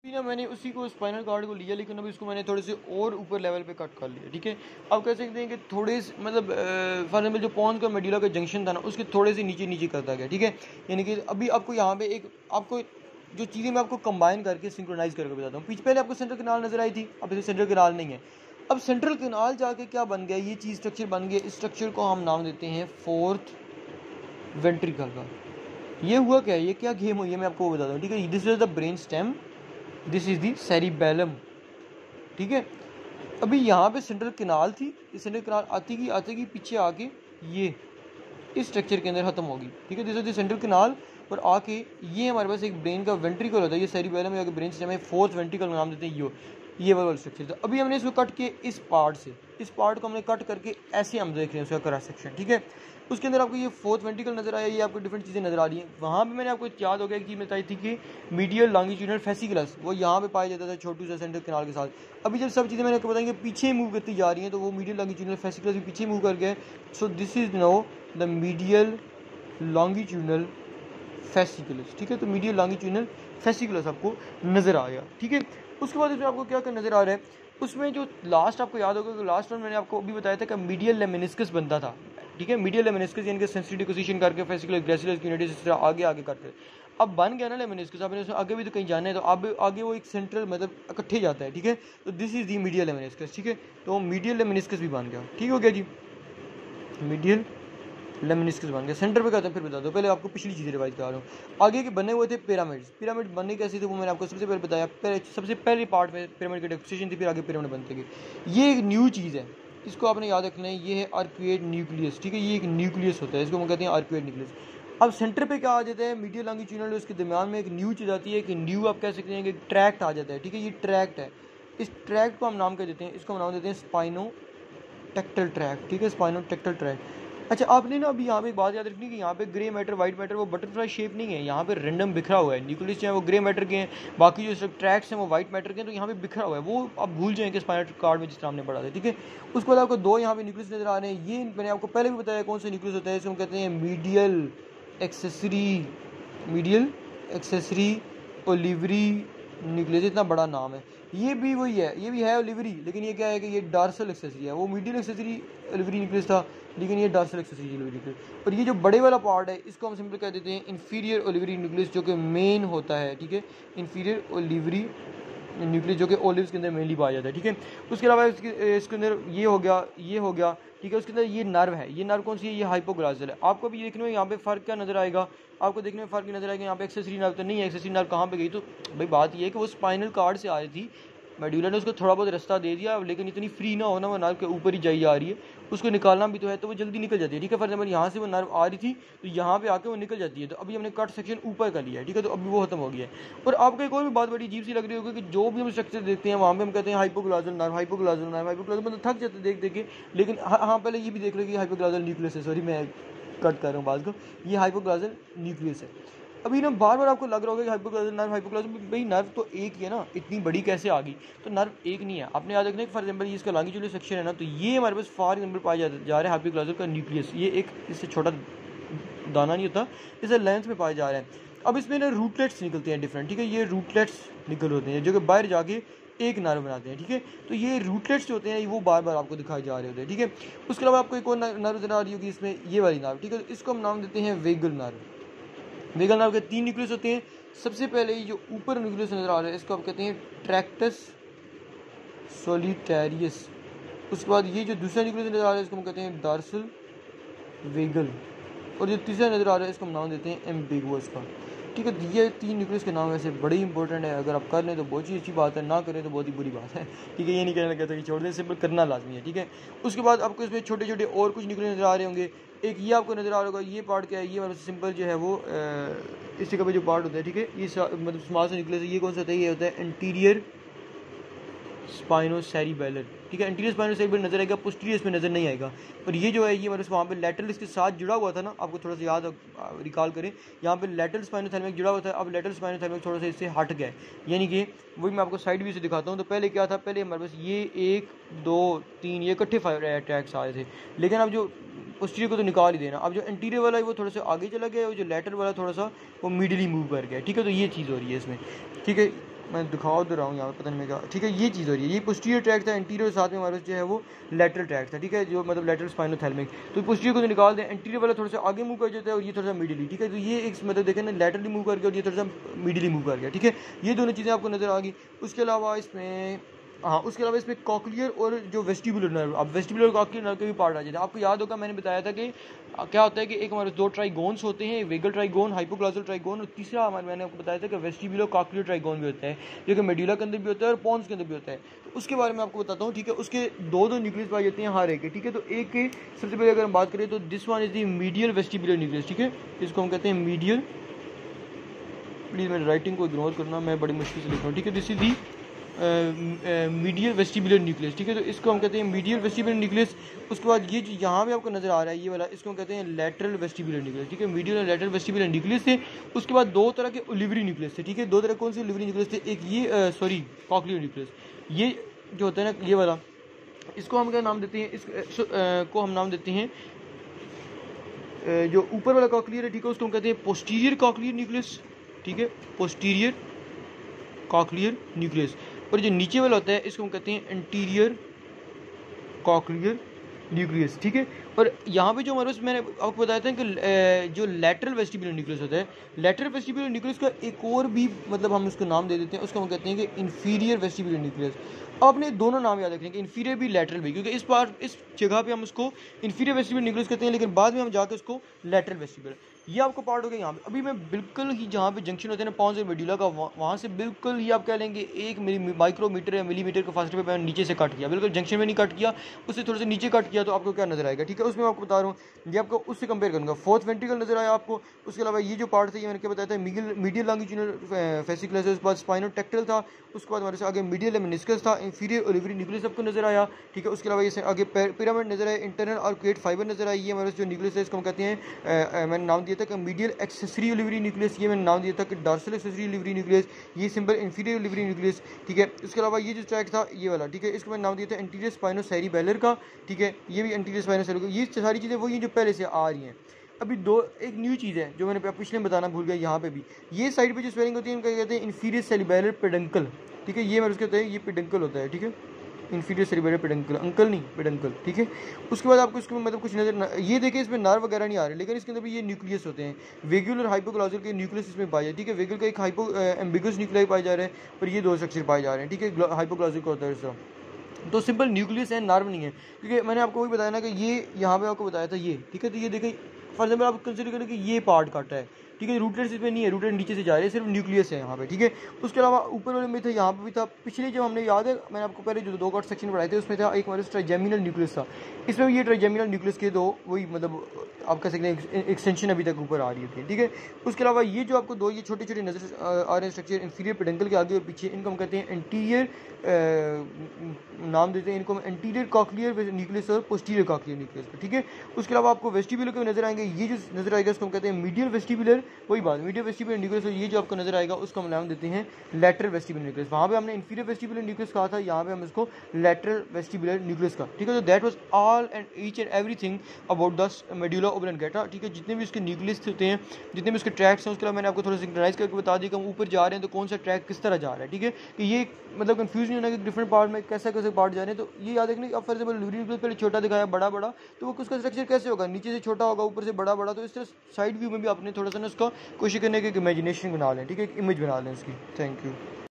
ना मैंने उसी को स्पाइनल कार्ड को लिया, लेकिन अभी इसको मैंने थोड़े से और ऊपर लेवल पे कट कर लिया, ठीक है। अब कह सकते हैं कि थोड़े मतलब फॉर एग्जाम्पल जो पॉन्स का मेडुला का जंक्शन था ना, उसके थोड़े से नीचे नीचे करता गया, ठीक है। यानी कि अभी आपको यहाँ पे एक आपको जो चीज़ें मैं आपको कंबाइन करके सिंक्रोनाइज करके बताता हूँ। पहले आपको सेंट्रल कैनाल नजर आई थी, अब इसे सेंट्रल कैनाल नहीं है। अब सेंट्रल कैनाल जाके क्या बन गया, ये चीज़ स्ट्रक्चर बन गया। इस स्ट्रक्चर को हम नाम देते हैं फोर्थ वेंट्रिकल का। ये हुआ क्या है, ये क्या गेम हुई है, मैं आपको बताता हूँ, ठीक है। This is the brain stem, this is the cerebellum, ठीक है। अभी यहाँ पे सेंट्रल कैनाल थी, ये सेंट्रल कैनाल आती की पीछे आके ये इस स्ट्रक्चर के अंदर खत्म होगी, ठीक है। This is the central canal पर आके ये हमारे पास एक ब्रेन का वेंट्रिकल होता है, ये सेरिबेलम या ब्रेन स्टेम है, फोर्थ वेंट्रिकल नाम देते हैं ये वाला स्ट्रक्चर था। अभी हमने इसको कट किए इस पार्ट को हमने कट करके ऐसे हम देख रहे हैं उसका क्रॉस सेक्शन, ठीक है। उसके अंदर आपको ये फोर्थ वेंट्रिकल नजर आया, ये आपको डिफरेंट चीज़ें नजर आ रही हैं। वहाँ पे मैंने आपको याद हो गया कि बताई थी कि मीडियल लॉन्गिट्यूडिनल फेसिकुलस वो यहाँ पे पाया जाता था छोटू सा सेंट्रल कैनाल के साथ। अभी जब सब चीज़ें मैंने आपको बताएंगे पीछे मूव करती जा रही हैं, तो वो मीडियल लॉन्गिट्यूडिनल फेसिकुलस भी पीछे मूव कर गए। So this is no the medial longitudinal fasciculus, ठीक है। तो मीडियल लॉन्गिट्यूडिनल फेसिकुलस आपको नजर आ गया, ठीक है। उसके बाद इसमें आपको क्या नजर आ रहा है, उसमें जो लास्ट आपको याद होगा, लास्ट में मैंने आपको अभी बताया था कि मीडियल लेमिनिस्कस बनता था, ठीक है। मीडियल लेमिनिस्कस यानी कि सेंसिटिव डिपोजिशन करके फेसिकुलर ग्रेसिलस यूनिटीज इस तरह आगे आगे करके अब बन गया ना लेमिनिस्कस। आपने उसमें आगे भी तो कहीं जाना है, तो अब आगे वो एक सेंट्रल मतलब इकट्ठे जाता है, ठीक है। तो this is the medial lemniscus, ठीक है। तो मीडियल लेमिनिस्कस भी बन गया, ठीक हो गया जी। मीडियल लेमिनिस्कस बन गया। सेंटर पे कहते हैं, फिर बता दो, पहले आपको पिछली चीज़ें रिवाइज करा रहा हूँ। आगे के बने हुए थे पिरामिड्स। पिरामिड बनने कैसे थे वो मैंने आपको सबसे पहले बताया। सबसे पहले पार्ट में पिरामिड की डेकोरेशन थी, फिर आगे पिरामिड बनते गए। ये एक न्यू चीज़ है, इसको आपने याद रखना है। ये है आर्क्वेट न्यूक्लियस, ठीक है। ये एक न्यूक्लियस होता है, इसको हम कहते हैं आर्क्वेट न्यूक्लियस। अब सेंटर पे क्या आ जाता है, मीडियल लॉन्गिट्यूडिनल, उसके दरमियान में एक न्यू चीज़ आती है, एक न्यू आप कह सकते हैं कि ट्रैक्ट आ जाता है, ठीक है। ये ट्रैक्ट है, इस ट्रैक्ट को हम नाम कह देते हैं, इसको हम नाम देते हैं स्पाइनो टेक्टल ट्रैक्ट, ठीक है। Spinotectal tract. अच्छा, आपने ना अभी यहाँ पे एक बात याद रखनी कि यहाँ पे ग्रे मैटर वाइट मैटर वो बटरफ्लाई शेप नहीं है, यहाँ पे रैंडम बिखरा हुआ है। न्यूक्लियस जो है वो ग्रे मैटर के हैं, बाकी जो ट्रैक्ट्स हैं वो वाइट मैटर के हैं, तो यहाँ पे बिखरा हुआ है। वो आप भूल जाएंगे स्पाइनल कार्ड में जिस तरह हमने पढ़ा था, ठीक है। उसके बाद आपको दो यहाँ पे न्यूक्लियस नजर आ रहे हैं। ये मैंने आपको पहले भी बताया कौन सा न्यूक्लियस होता है, इसको हम कहते हैं मीडियल एक्सेसरी ओलिवरी न्यूक्लियस। इतना बड़ा नाम है, ये भी वही है, ये भी है ओलिवरी, लेकिन ये क्या है कि ये डार्सल एक्सेसरी है। वो मीडियल एक्सेसरी ओलिवरी न्यूक्लियस था, लेकिन ये डार्सल एक्सेसरी ओलिवरी न्यूक्लियस। और ये जो बड़े वाला पार्ट है, इसको हम सिंपल कह देते हैं इंफीरियर ओलिवरी न्यूक्लियस, जो कि मेन होता है, ठीक है। इंफीरियर ओलिवरी न्यूक्लियस जो कि ओलिव्स के अंदर मेनली पाया जाता है, ठीक है। उसके अलावा इसके अंदर ये हो गया, ठीक है। उसके अंदर ये नर्व है, ये नर्व कौन सी है, ये हाइपोग्लाइकल है। आपको भी देखने में यहाँ पे फर्क क्या नजर आएगा, आपको देखने में फर्क नजर आएगा। यहाँ पे एक्सेसरी नर्व तो नहीं है, एक्सेसरी नर्व कहाँ पे गई, तो भाई बात ये है कि वो स्पाइनल कार्ड से आ रही थी, मेडुला ने उसको थोड़ा बहुत रास्ता दे दिया, लेकिन इतनी फ्री ना होना, वो नर्व के ऊपर ही जाई आ रही है, उसको निकालना भी तो है, तो वो जल्दी निकल जाती है, ठीक है। फॉर एग्जाम्पल यहाँ से वो नर्व आ रही थी, तो यहाँ पे आके वो निकल जाती है। तो अभी हमने कट सेक्शन ऊपर का लिया है, ठीक है। तो अभी वो खत्म हो गया है। और आपको एक और भी बात बड़ी अजीब सी लग रही होगी कि जो भी हम स्ट्रक्चर देखते हैं वहाँ पे हम कहते हैं हाइपोग्लाइकल नर्व, मतलब थक जाते देख के। लेकिन हाँ, पहले ये भी देख लो कि हाइपोग्लाइकल न्यूक्लियस है, सॉरी मैं कट कर रहा हूँ बात को, ये हाइपोग्लाइकल न्यूक्लियस है। अभी ना बार बार आपको लग रहा होगा कि हाइपोग्लाइकल भाई नर्व तो एक ही है ना, इतनी बड़ी कैसे आ गई, तो नर्व एक नहीं है। आपने याद रखना है, फॉर एग्जांपल इसका लॉन्गिट्यूडिनल सेक्शन है ना, तो ये हमारे पास फॉर एग्जांपल पाया जा रहा है हाइपोग्लाइकल का न्यूक्लियस। ये एक इससे छोटा दाना नहीं होता, इसे लेंथ में पाए जा रहे हैं। अब इसमें ना रूटलेट्स निकलते हैं डिफरेंट, ठीक है। ये रूटलेट्स निकल होते हैं जो कि बाहर जाके एक नर्व बनाते हैं, ठीक है। तो ये रूटलेट्स जो होते हैं वो बार बार आपको दिखाई जा रहे होते हैं, ठीक है। उसके अलावा आपको एक और नर्व नजर आ रही होगी इसमें, ये वाली नर्व, ठीक है। इसको हम नाम देते हैं वेगल नर्व। वेगल नर्व के 3 न्यूक्लियस होते हैं। सबसे पहले ये जो ऊपर न्यूक्लियस नजर आ रहा है, इसको आप कहते हैं ट्रैक्टस सोलिटेरियस। उसके बाद ये जो दूसरा न्यूक्लियस नजर आ रहा है, इसको हम कहते हैं डार्सल वेगल। और जो तीसरा नजर आ रहा है, इसको हम नाम देते हैं एम्बिगुअस का, ठीक है। ये 3 न्यूक्लियस के नाम वैसे बड़े इंपॉर्टेंट है, अगर आप कर लें तो बहुत ही अच्छी बात है, ना करें तो बहुत ही बुरी बात है, ठीक है। ये नहीं कहना कहता कि छोड़ दें, सिंपल करना लाजमी है, ठीक है। उसके बाद आपको इसमें छोटे छोटे और कुछ न्यूक्लियस नजर आ रहे होंगे। एक ये आपको नजर आ रहा होगा, ये पार्ट क्या है, ये मतलब सिंपल जो है वो इस जगह पे जो पार्ट होता है, ठीक है। ये मतलब स्मॉल सा न्यूक्लियस है, ये कौन सा होता है, ये होता है एंटीरियर स्पाइनोसेरिबेलर, ठीक है। एंटीरियर स्पाइनोसेरिबेलर नजर आएगा, पोस्टीरियर इसमें नजर नहीं आएगा। और ये जो है ये मतलब वहाँ पे लैटरल इसके साथ जुड़ा हुआ था ना, आपको थोड़ा सा याद रिकॉल करें, यहाँ पे लैटरल स्पाइनोथैलेमिक जुड़ा हुआ था। अब लैटरल स्पाइनोथैलेमिक थोड़ा सा इससे हट गया, यानी कि वही मैं आपको साइड व्यू से दिखाता हूँ। तो पहले क्या था, पहले हमारे पास ये 1 2 3 ये इकट्ठे ट्रैक्स आ रहे थे, लेकिन अब जो पोस्टीरियर को तो निकाल ही देना। अब जो एंटीरियर वाला है वो थोड़ा सा आगे चला गया, और जो लैटरल वाला थोड़ा सा वो मिडिली मूव कर गया, ठीक है। तो ये चीज़ हो रही है इसमें, ठीक है। मैं दिखा दे रहा हूँ यहाँ पे, पता नहीं मैं क्या, ठीक है ये चीज़ हो रही है, ये पोस्टीरियर ट्रैक था, एंटीरियर साथ में हमारे जो है वो लेटरल ट्रैक था, ठीक है, जो मतलब लेटरल स्पाइनोथैलेमिक। तो पोस्टीरियर को तो निकाल दें, एंटीरियर वाला थोड़ा सा आगे मूव कर जाता है और ये थोड़ा सा मिडिली, ठीक है। तो ये एक मतलब देखें ना, लेटरली मूव कर गया और ये थोड़ा सा मिडिली मूव कर गया, ठीक है। ये दोनों चीज़ें आपको नजर आ गई। उसके अलावा इसमें हाँ, उसके अलावा इसमें कॉक्लियर और जो वेस्टिबुलर नर्व, अब वेस्टिबुलर कॉक्लियर नर्व के भी पार्ट आ जाते हैं। आपको याद होगा मैंने बताया था कि क्या होता है कि एक हमारे दो ट्राइगोन्स होते हैं, वेगल ट्राइगोन, हाइपोग्लॉसल ट्राइगोन, और तीसरा हमारे मैंने आपको बताया था कि वेस्टिबुलर कॉक्लियर ट्राइगोन भी होता है, जो कि मेडुला के अंदर भी होता है और पॉन्स के अंदर भी होता है। तो उसके बारे में आपको बताता हूँ, ठीक है। उसके दो न्यूक्लियस पाए जाते हैं हर एक के, ठीक है। तो एक के सबसे पहले अगर हम बात करें तो this one is the medial vestibular nucleus, ठीक है। इसको हम कहते हैं मीडियल, प्लीज़ मेरी राइटिंग को इग्नोर करना, मैं बड़ी मुश्किल से लिख रहा हूँ, ठीक है। This is the medial vestibular nucleus, ठीक है। तो इसको हम कहते हैं मीडियल वेस्टिबुलर न्यूक्लियस। उसके बाद ये जो यहाँ पे आपको नजर आ रहा है ये वाला, इसको हम कहते हैं लैटरल वेस्टिबुलर न्यूक्लियस, ठीक है। मीडियल और लैटरल वेस्टिबुलर न्यूक्लियस थे। उसके बाद दो तरह के ओलिवरी न्यूक्लियस थे, ठीक है। दो तरह कौन से ओलिवरी न्यूक्लियस थे, एक ये सॉरी कॉक्लियर न्यूक्लियस, ये जो होता है ना ये वाला, इसको हम क्या नाम देते हैं, इस को हम नाम देते हैं जो ऊपर वाला कॉक्लियर है, ठीक है, उसको हम कहते हैं पोस्टीरियर कॉक्लियर न्यूक्लियस, ठीक है, पोस्टीरियर कॉक्लियर न्यूक्लियस। और जो नीचे वाला होता है इसको हम कहते हैं एंटीरियर कॉक्लियर न्यूक्लियस, ठीक है। और यहाँ पे जो हमारे पास मैंने आपको बताया था कि जो लैटरल वेस्टिबुलर न्यूक्लियस होता है, लैटरल वेस्टिबुलर न्यूक्लियस का एक और भी मतलब हम उसको नाम दे देते हैं, उसको हम कहते हैं कि इन्फीरियर वेस्टिबुलर न्यूक्लियस। अब अपने दोनों नाम याद रखें कि इन्फीरियर भी लैटरल भी, क्योंकि इस जगह पे हम उसको इन्फीरियर वेस्टिबुलर न्यूक्लियस कहते हैं, लेकिन बाद में हम जाकर उसको लैटरल वेस्टिबुलर, ये आपको पार्ट हो गया यहाँ पे। अभी मैं बिल्कुल ही जहाँ पे जंक्शन होते हैं ना पॉन्स और मेडुला का, वहाँ से बिल्कुल ही आप कह लेंगे 1 माइक्रोमीटर या मिलीमीटर के फासले पे मैंने नीचे से कट किया, बिल्कुल जंक्शन में नहीं कट किया, उससे थोड़े से नीचे कट किया, तो आपको क्या नजर आएगा, ठीक है। उसमें आपको बता रहा हूँ, ये आपको उससे कंपेयर करूँगा। फोर्थ वेंट्रिकल नजर आया आपको। उसके अलावा ये जो पार्ट था ये मैंने क्या बताया था, मीडियल लॉन्गिट्यूडिनल फेसिकुलस, उसके बाद स्पाइनोटेक्टल था, उसके बाद हमारे से आगे मीडियल मेनिस्कस था, इंफीरियर ओलिवरी न्यूक्लियस आपको नजर आया, ठीक है। उसके अलावा ये आगे पिरामिड नजर आया, इंटरनल और क्रिएट फाइबर नजर आई, ये हमारे जो न्यूक्लियस है इसको हम कहते हैं, मैंने नाम दिया था कि मीडियल एक्सेसरी ओलिवरी न्यूक्लियस, ये मैंने नाम दिया था कि डॉर्सल एक्सेसरी ओलिवरी न्यूक्लियस, ये सिंपल इंफीरियर ओलिवरी न्यूक्लियस, ठीक है। उसके अलावा ये जो ट्रैक था ये वाला, ठीक है, इसको मैंने नाम दिया था एंटीरियर स्पाइनोसेरिबेलर का, ठीक है, ये भी एंटीरियर स्पाइनोसेरिबेलर। ये सारी चीज़ें वही जो पहले से आ रही हैं। अभी एक न्यू चीज़ है जो मैंने पिछले बताना भूल गया, यहाँ पे भी ये साइड पे जो स्वेलिंग होती है इनका कहते हैं इंफीरियर सेरिबेलर पेडंकल, ठीक है। ये मैं उसके कहते हैं ये पेडंकल होता है, ठीक है, इंफीरियर सेरिबेलर पेडंकल, अंकल नहीं पेडंकल, ठीक है। उसके बाद आपको इसमें मतलब कुछ नजर ये देखें, इसमें नर्व वगैरह नहीं आ रहे, लेकिन इसके अंदर भी ये न्यूक्लियस होते हैं, वेगुलर और हाइपोग्लॉसल के न्यूक्लियस इसमें पाए जाए, ठीक है। वेगुलर का एक हाइपो एम्बिगस न्यूक्लियाई पाए जा रहे हैं और ये दो स्ट्रक्चर पाए जा रहे हैं, ठीक है। हाइपोग्लॉसल का होता है इस तरह। तो सिंपल न्यूक्लियस है, नर्व नहीं है, क्योंकि मैंने आपको वही बताया ना कि ये यहाँ पे आपको बताया था ये, ठीक है। तो ये देखें फॉर एग्जाम्पल आप कंसिडर करें कि ये पार्ट कट है, ठीक है, रूटलेट्स इसमें नहीं है, रूटलेट नीचे से जा रहे हैं, सिर्फ न्यूक्लियस है यहाँ पे, ठीक है। उसके अलावा ऊपर वाले में था, यहाँ पे भी था, पिछले जो हमने याद है मैंने आपको पहले जो दो कट सेक्शन पढ़ाए थे उसमें था एक हमारे ट्राइजेमिनल न्यूक्लियस था, इसमें भी ये ट्राइजेमिनल न्यूक्लियस के दो वही मतलब आप कह सकते हैं एक्सटेंशन अभी तक ऊपर आ रही होती है, ठीक है। उसके अलावा ये जो आपको दो ये छोटे छोटे नजर आ रहे हैं स्ट्रक्चर इंफीरियर पेडंकल के आगे और पीछे, इनको हम कहते हैं एंटीरियर, नाम देते हैं इनको हम एंटीरियर कॉक्लियर न्यूक्लियस और पोस्टीरियर कॉक्लियर न्यूक्लियस, ठीक है। उसके अलावा आपको वेस्टिबुलर के नजर आएंगे, ये जो नजर आएगा उसको हम कहते हैं मीडियल वेस्टिबुलर, वही बात मीडियल वेस्टिबुलर न्यूक्लियस, और ये जो आपको नजर आएगा उसको हम नाम देते हैं लैटरल वेस्टिबुलर न्यूक्लियस। वहाँ पे हमने इंफीरियर वेस्टिबुलर न्यूक्लियस कहा था, यहाँ पे हम इसको लैटरल वेस्टिबुलर न्यूक्लियस का, ठीक है। तो that was all and each and everything about the medulla oblongata, ठीक है। जितने भी उसके न्यूक्लियस होते हैं, जितने भी उसके ट्रैक्स हैं, उसके अलावा मैंने आपको थोड़ा सिंक्रोनाइज करके बता दिया कि हम ऊपर जा रहे हैं तो कौन सा ट्रैक किस तरह जा रहा है, ठीक है। कि ये मतलब कंफ्यूज नहीं होना कि डिफरेंट पार्ट में कैसे कैसे पार्ट जा रहे हैं। तो ये याद रखना, अब फॉर एग्जाम्पल लूरी न्यूक्लियस पहले छोटा दिखाया बड़ा बड़ा, तो वो उसका स्ट्रक्चर कैसे होगा, नीचे से छोटा होगा ऊपर से बड़ा बड़ा। तो इस तरह साइड व्यू में भी आपने थोड़ा सा ना उसका कोशिश करने की इमेजिनेशन बना लें, ठीक है, एक इमेज बना लें उसकी। Thank you.